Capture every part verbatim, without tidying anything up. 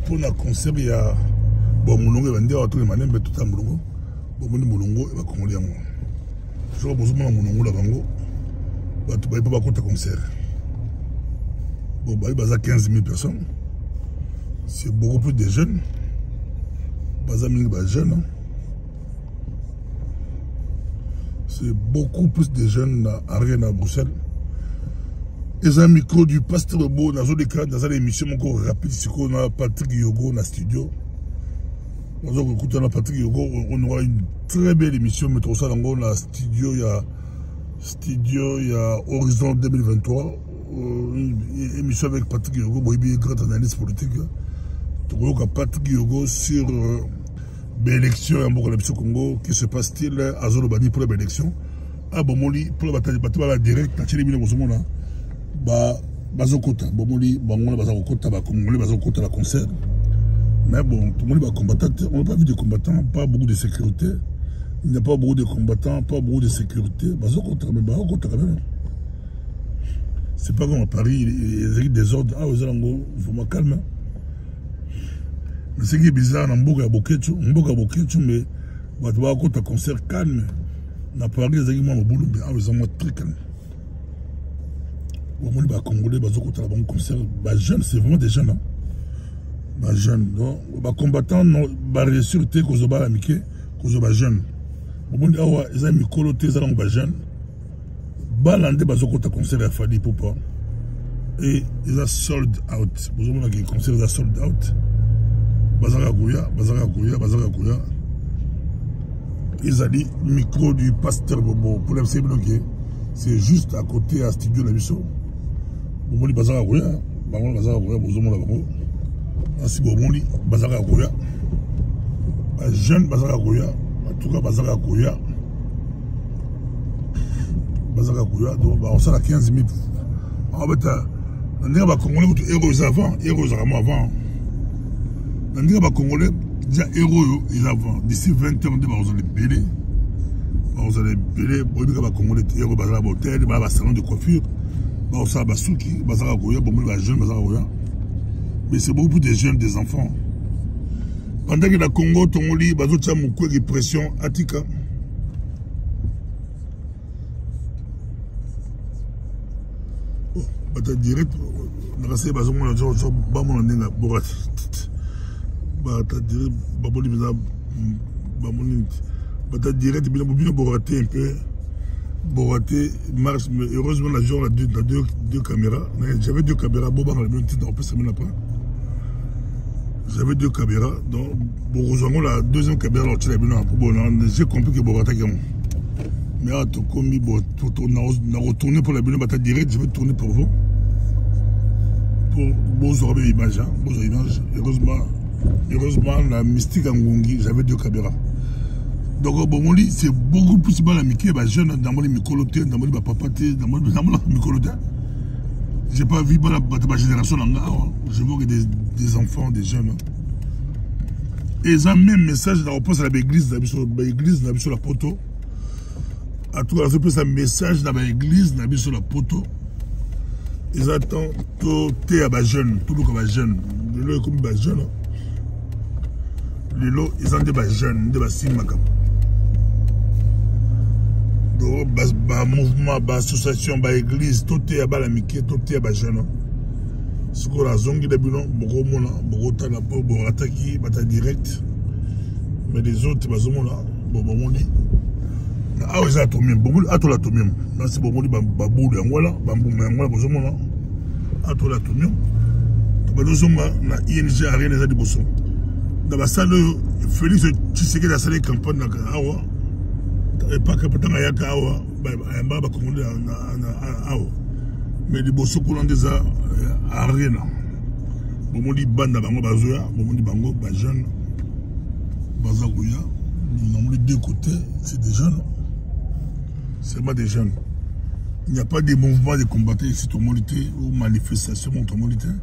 pour la concert il y a bon Moulongo va dire tout le matin mais tout à Moulongo bon Moulongo va congolais moi je vois besoin de Moulongo là bango bah tu vas pas compter concert bon bah il y a quinze mille personnes c'est beaucoup plus de jeunes pas amis bah jeunes c'est beaucoup plus de jeunes à Rennes à Bruxelles. Et un micro du pasteur Beau dans le cas dans l'émission encore rapide c'est qu'on a Patrick Yogo dans le studio. Nous avons écouté Patrick Yogo, on aura une très belle émission mais tout ça dans le studio il y a studio il y a Horizon deux mille vingt-trois une émission avec Patrick Yogo, bon il est grand analyste politique. Nous avons Patrick Yogo sur euh, l'élection au Congo, qui se passe-t-il à Zolobani pour l'élection. Ah bon, pour la bataille, la direct, la télé, bah, bazokota, bomoli, bangola bazokota, bah, congolais bazokota la concert. Mais bon, tout le monde va combattre. On n'a pas vu de combattants, pas beaucoup de sécurité. Il n'y a pas beaucoup de combattants, pas beaucoup de sécurité. Bazokota, mais bazokota quand même. C'est pas comme à Paris, il y a des ordres. Ah, vous allez il faut me calmer. Mais ce qui est bizarre, on a beaucoup de Boketu, on a beaucoup de mais on va avoir un concert calme. On a parlé des éléments au boulot, mais ils sont très calmes. On a Congolais, on a un concert. Les jeunes, c'est vraiment des jeunes. Les jeunes, les combattants, ils ont réussi que vous avez amicé, que vous avez jeunes. Ils ont mis coloté, ils ont mis jeunes. Balandé, ils ont un concert à Fadi Popa. Et ils ont sold out. Vous avez un concert, ils ont sold out. Bazara Gouya, Bazara Gouya, Bazara Gouya. Ils ont dit micro du pasteur Bobo pour l'M C bloqué. C'est juste à côté à Studio Labisso. Bobo dit Bazara Gouya, Bazara Gouya, Bozo Monabamo. Ainsi Bobo dit Bazara Gouya. Jeune Bazara Gouya, en tout cas Bazara Gouya. Bazara Gouya, donc on s'en a quinze mille. En fait, on est à Congolais, héros avant, héros avant. Les Congolais, déjà héros, ils avant. D'ici vingt ans, on va les péler. On va les péler. On va les Congolais, héros, on va les hôtel, on va les salons de coiffure. On va les souki, on va les jeunes, on va les jeunes. Mais c'est beaucoup de jeunes, des enfants. Pendant que le Congo, Tongoli, on va les répression, Atika. On va direct, on va dire, on va dire, on va dire, bah t'as dit baboli mais baboli bah t'as direct bien bien boraté un peu boraté marche mais heureusement la jour la deux la deux deux caméras j'avais deux caméras bon bah le même titre on peut se mettre après j'avais deux caméras donc bon rejoignons la deuxième caméra là tu l'as bien bon j'ai compris que boraté comme mais à tout comme bon tout on a retourné pour la bien bah t'as direct je vais tourner pour vous pour vous aurez l'image vous aurez l'image heureusement Heureusement, la mystique en Ngongi, j'avais deux caméras. Donc, bon, c'est beaucoup plus mal à Mickey, bah, jeune, dans mon micoloté, dans mon papaté, dans mon micoloté. Je n'ai pas vu ma génération là, je vois que des, des enfants, des jeunes. Et ils ont même message, on pense à l'église, l'église, sur la poteau. À tout cas, je pense à un message dans l'église, sur la poteau. Ils attendent tout à les jeunes, tout le monde jeune. Le comme les jeunes. Les lots, ils ont des jeunes, des cinémas. Donc, le mouvement, l'association, l'église, tout est à l'amitié, tout est à les jeunes. Ce qu'on a zongi de bilan, beaucoup de monde, beaucoup de temps, beaucoup de attaquer, bataille directe. Mais les autres, ils ont beaucoup de monde. Ah, ils ont tout le monde, beaucoup de tout le monde. C'est beaucoup de babou de Angola, babou de Angola, beaucoup de monde. Ah, tout le monde. Tout le monde, na I N G a rien des adibosons. Dans la salle, Félix Tshisekedi a salé campagne dans Awa. Et pas que dans Ayaka Awa, un baba comme Awa. Mais les bossons qu'on a déjà à rien. Bon, dit bande bango bazoya, bon, dit bango, ba jeune, bazagouya. Nous avons les deux côtés, c'est des jeunes. C'est pas des jeunes. Il n'y a pas de mouvement de combattre ici, tout le monde était, ou manifestation, tout le monde était.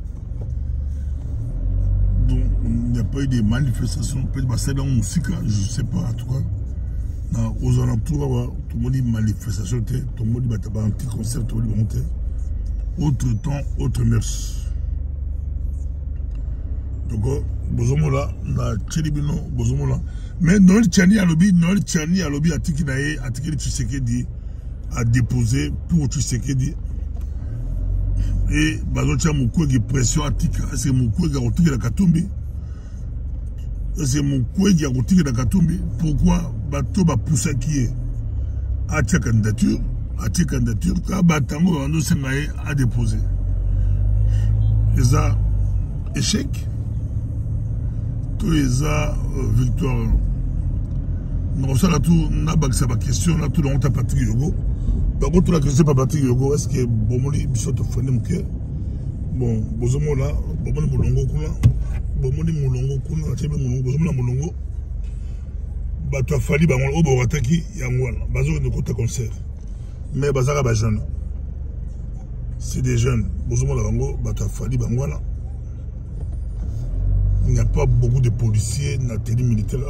Donc, il n'y a pas eu de manifestations, peut-être que c'est dans la musique, je ne sais pas, en tout cas. Aux alentours, tout le monde dit manifestation, tout le monde dit un petit concert, tout le monde dit monter. Autre temps, autre mœurs. Donc, Bozomola, na Tchélibino, Bozomola. Mais Noël Tchani à lobby, Noël Tchani à lobby, à Tikinae, à Tikini Tshisekedi, a déposé pour Tshisekedi. Et Bazotia Moukoué qui pression à Tika, c'est Moukoué qui a retiré la Katumbi. C'est Moukoué qui a retiré la Katumbi. Pourquoi Bato va pousser qui est à ta candidature, à ta candidature, quand Batango a déposé. Et ça, échec. Tout les a victoire. Nous avons tout la question, là tout le monde a Patrick Yogo. Par contre, la question par Patrick Yogo, est-ce que Bomoli Bissot a fait mon cœur? Bon, Bozomo là, Bomoli Moulongo Kula, Bomoli Moulongo Kula, Tchébé Moulongo, Bozomo Moulongo. Bato a fallu, Bango, Obo Wataki, Yangwal, Bazo ne compte concert. Mais Bazara Bajan, c'est des jeunes. Bozomo là, Bango, Bato a fallu, Bango là. Il n'y a pas beaucoup de policiers dans la télé militaire.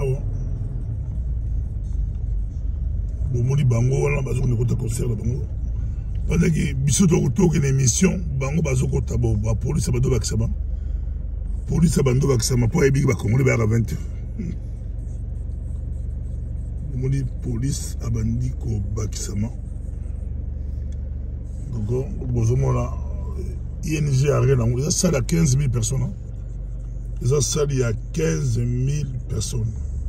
Bomoli Bango, voilà, Bazo ne compte concert là, Bango. Pendant que Bissot a une émission, Bango Bazo compte, la police a bando Baksama. Police a bando Baksama, pour les big Bakomoli à vingt heures. Bomoli police a bandi ko Baksama. Donc, Bozomo là, I N G a rien, il y a ça à quinze mille personnes. Ils ont ça, il y a quinze mille personnes.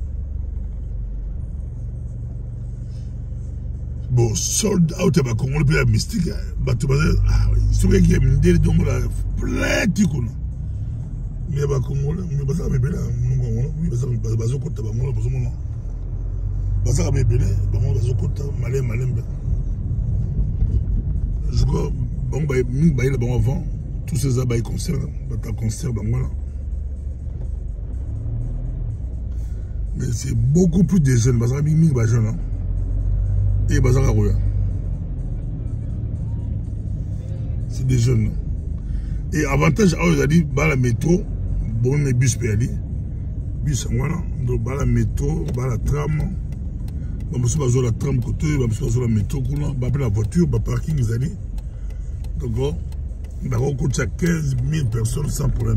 Bon, sold out à Bakongo, le pays mystique, Bato Bazé, ah oui, ils sont qui aiment des dons là, plein de ticous. Mais Bakongo, mais Baza me belle, oui, Baza Bazo Kota, Bango, Bazo Mona. Baza me belle, Bango, Bazo Kota, Malé, Malé. Je crois, Bango, Ming Baïla, Bango avant, tous ces abayes concerts, Bata concert, Bango là. Mais c'est beaucoup plus de jeunes, Baza Ming Ming Bajan là. Et Bazar Arouya. C'est des jeunes. Et avantage, il a dit, bah la métro, bon, les bus peut aller. Bus, voilà. Donc, bah la métro, bah la tram. Bah, monsieur, bah, la tram côté, bah, monsieur, bah, la métro, bah, la voiture, bah, parking, ils allaient. Donc, bah, on compte quinze mille personnes sans problème.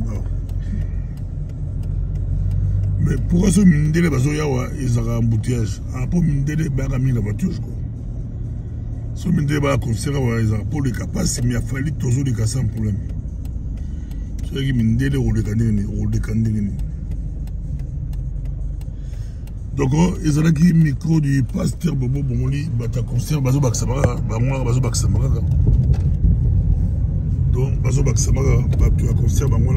Mais pourquoi ce Mindele, bah, ils ont un embouteillage? Après, Mindele, bah, il a mis la voiture, je crois. Ce Mindele, bah, concert, ils ont pour les capaces, mais il a fallu toujours les cas sans problème. C'est vrai que Mindele, on les candidats, on les candidats. Donc, ils ont un micro du pasteur Bobo Bomoli, Bata concert, Bazo Baksamara, Bangoa, Bazo Baksamara. Donc, Bazo Baksamara, Batu a concert, Bangoa.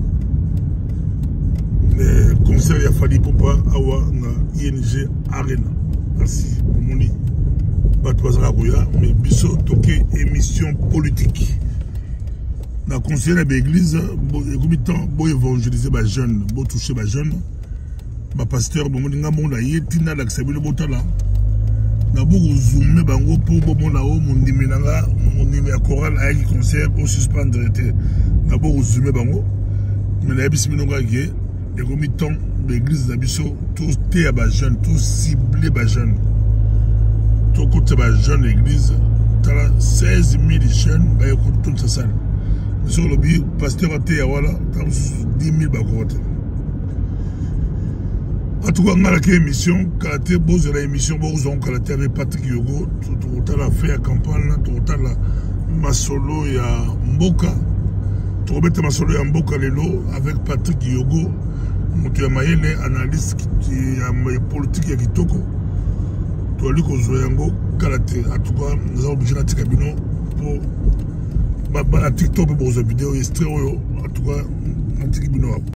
Le concert, il a fallu pour pas avoir na I N G Arena. Merci, Bomoli. Batu Bazara Rouya, mais Bissot toqué émission politique. Dans le conseil de l'église, il y a évangéliser les jeunes, il toucher les jeunes. Le pasteur, il y a un monde qui est là, il y a beaucoup zoomé bango pour bon na o mon dimenanga mon numéro choral avec concert au suspendre était na beaucoup zoomé bango mais la bis minonga qui est et comme temps l'église d'Abisso tous té à jeunes tous ciblés ba jeunes tout côté ba jeunes l'église t'as seize mille jeunes ba écoute toute sa salle sur le bi pasteur a té voilà t'as dix mille ba côté. En tout cas, on a la émission, quand tu as la émission, on a avec Patrick Yogo, tu as fait la campagne, tu as la Masolo et Mboka, tu as Masolo et Mboka Lelo avec Patrick Yogo, tu as un analyste qui est politique qui toko, tu as lu que Zoyango, Kalaté. En tout cas, nous avons obligé de faire pour TikTok pour vos vidéos, en tout cas,